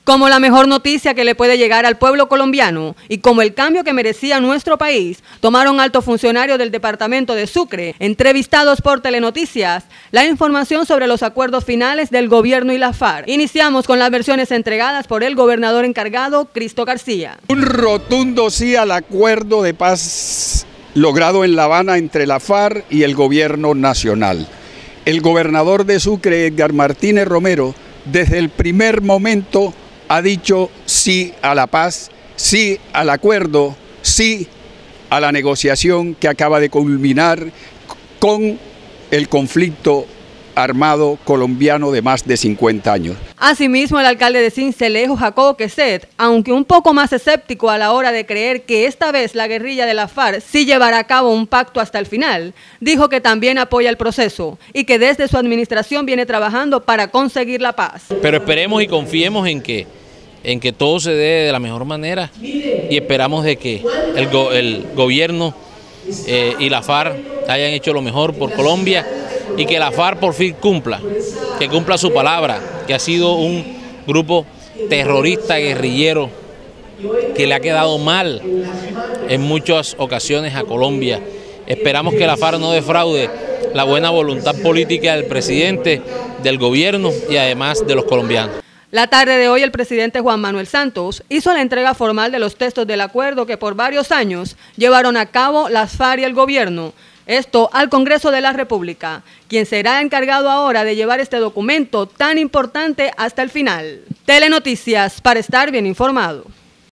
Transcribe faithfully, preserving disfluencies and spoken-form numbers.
Como la mejor noticia que le puede llegar al pueblo colombiano y como el cambio que merecía nuestro país, tomaron altos funcionarios del departamento de Sucre, entrevistados por Telenoticias, la información sobre los acuerdos finales del gobierno y la FARC. Iniciamos con las versiones entregadas por el gobernador encargado, Cristo García. Un rotundo sí al acuerdo de paz logrado en La Habana entre la FARC y el gobierno nacional. El gobernador de Sucre, Edgar Martínez Romero, desde el primer momento ha dicho sí a la paz, sí al acuerdo, sí a la negociación que acaba de culminar con el conflicto armado colombiano de más de cincuenta años. Asimismo, el alcalde de Sincelejo, Jacobo Queset, aunque un poco más escéptico a la hora de creer que esta vez la guerrilla de la FARC sí llevará a cabo un pacto hasta el final, dijo que también apoya el proceso y que desde su administración viene trabajando para conseguir la paz. Pero esperemos y confiemos en que, en que todo se dé de la mejor manera y esperamos de que el, go, el gobierno eh, y la FARC hayan hecho lo mejor por Colombia y que la FARC por fin cumpla, que cumpla su palabra, que ha sido un grupo terrorista, guerrillero, que le ha quedado mal en muchas ocasiones a Colombia. Esperamos que la FARC no defraude la buena voluntad política del presidente, del gobierno y además de los colombianos. La tarde de hoy el presidente Juan Manuel Santos hizo la entrega formal de los textos del acuerdo que por varios años llevaron a cabo las FARC y el gobierno. Esto al Congreso de la República, quien será encargado ahora de llevar este documento tan importante hasta el final. Telenoticias, para estar bien informado.